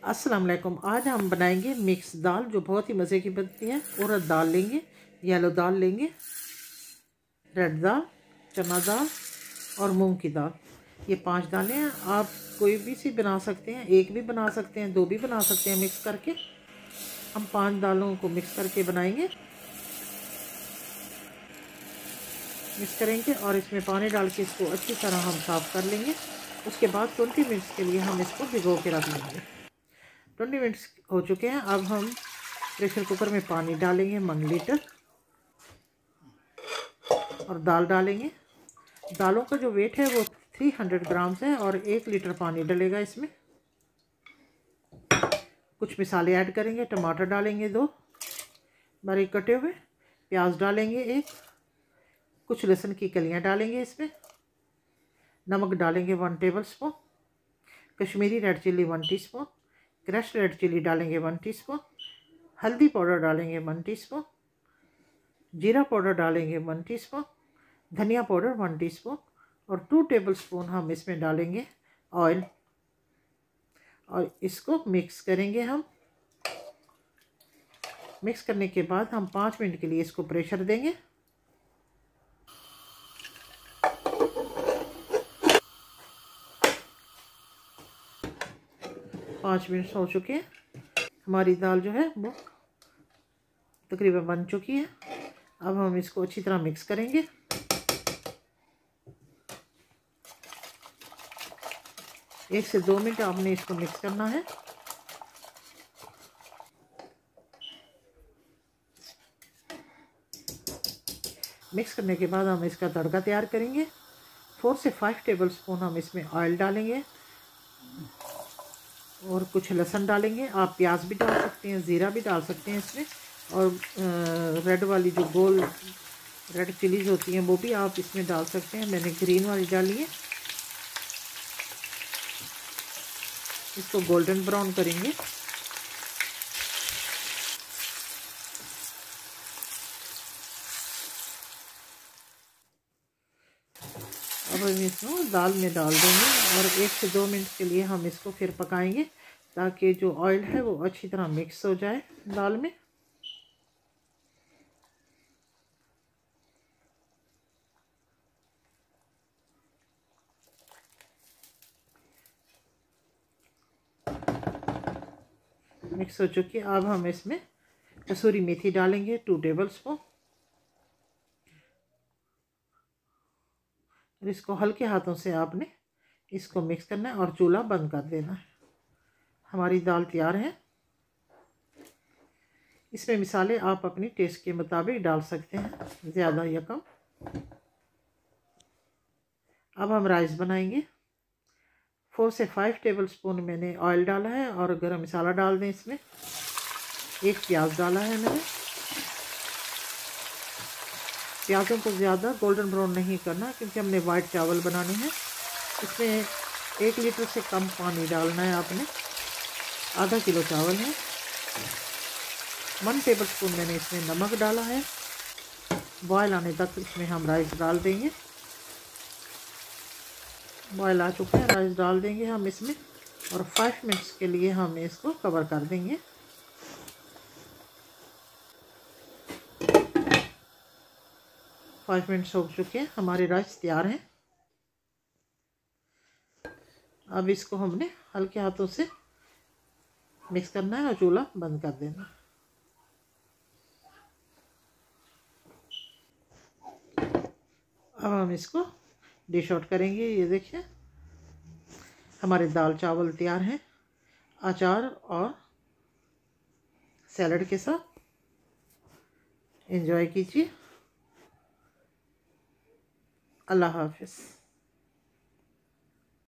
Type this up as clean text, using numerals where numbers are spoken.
अस्सलाम वालेकुम। आज हम बनाएंगे मिक्स दाल जो बहुत ही मज़े की बनती है। उड़द दाल लेंगे, येलो दाल लेंगे, रेड दाल, चना दाल और मूंग की दाल। ये 5 दालें हैं। आप कोई भी सी बना सकते हैं, एक भी बना सकते हैं, 2 भी बना सकते हैं मिक्स करके। हम 5 दालों को मिक्स करके बनाएंगे। मिक्स करेंगे और इसमें पानी डाल के इसको अच्छी तरह हम साफ़ कर लेंगे। उसके बाद 20 मिनट्स के लिए हम इसको भिगो के रख लेंगे। 20 मिनट्स हो चुके हैं। अब हम प्रेशर कुकर में पानी डालेंगे 1 लीटर और दाल डालेंगे। दालों का जो वेट है वो 300 ग्राम्स है और 1 लीटर पानी डलेगा इसमें। कुछ मसाले ऐड करेंगे। टमाटर डालेंगे 2 बारीक कटे हुए, प्याज डालेंगे 1, कुछ लहसुन की कलियां डालेंगे इसमें। नमक डालेंगे 1 tablespoon, Kashmiri red chilli 1 teaspoon, crush red chilli डालेंगे 1 टीस्पून, हल्दी पाउडर डालेंगे 1 टीस्पून, जीरा पाउडर डालेंगे 1 टीस्पून, धनिया पाउडर 1 टीस्पून और 2 टेबलस्पून हम इसमें डालेंगे ऑयल और इसको मिक्स करेंगे हम। मिक्स करने के बाद हम 5 मिनट के लिए इसको प्रेशर देंगे। पाँच मिनट हो चुके हैं। हमारी दाल जो है वो तकरीबन बन चुकी है। अब हम इसको अच्छी तरह मिक्स करेंगे। एक से 2 मिनट आपने इसको मिक्स करना है। मिक्स करने के बाद हम इसका तड़का तैयार करेंगे। 4 से 5 टेबलस्पून हम इसमें ऑयल डालेंगे और कुछ लहसुन डालेंगे। आप प्याज भी डाल सकते हैं, ज़ीरा भी डाल सकते हैं इसमें। और रेड वाली जो गोल रेड चिलीज़ होती हैं वो भी आप इसमें डाल सकते हैं। मैंने ग्रीन वाली डाली है। इसको गोल्डन ब्राउन करेंगे। अब हम इसको दाल में डाल देंगे और 1 से 2 मिनट के लिए हम इसको फिर पकाएंगे ताकि जो ऑयल है वो अच्छी तरह मिक्स हो जाए दाल में। मिक्स हो चुकी है। अब हम इसमें कसूरी मेथी डालेंगे 2 टेबलस्पून और इसको हल्के हाथों से आपने इसको मिक्स करना है और चूल्हा बंद कर देना है। हमारी दाल तैयार है। इसमें मसाले आप अपनी टेस्ट के मुताबिक डाल सकते हैं, ज़्यादा या कम। अब हम राइस बनाएंगे। 4 से 5 टेबलस्पून मैंने ऑयल डाला है और गरम मसाला डाल दें इसमें। 1 प्याज डाला है मैंने। प्याज़ों को ज़्यादा गोल्डन ब्राउन नहीं करना क्योंकि हमने वाइट चावल बनाने हैं। इसमें 1 लीटर से कम पानी डालना है आपने। आधा किलो चावल है। 1 टेबलस्पून मैंने इसमें नमक डाला है। बॉयल आने तक इसमें हम राइस डाल देंगे। बॉयल आ चुके हैं, राइस डाल देंगे हम इसमें और 5 मिनट्स के लिए हम इसको कवर कर देंगे। पाँच मिनट्स हो चुके हैं। हमारे राइस तैयार हैं। अब इसको हमने हल्के हाथों से मिक्स करना है और चूल्हा बंद कर देना। अब हम इसको डिश आउट करेंगे। ये देखिए हमारे दाल चावल तैयार हैं अचार और सैलड के साथ। एंजॉय कीजिए। अल्लाह हाफ़िज़।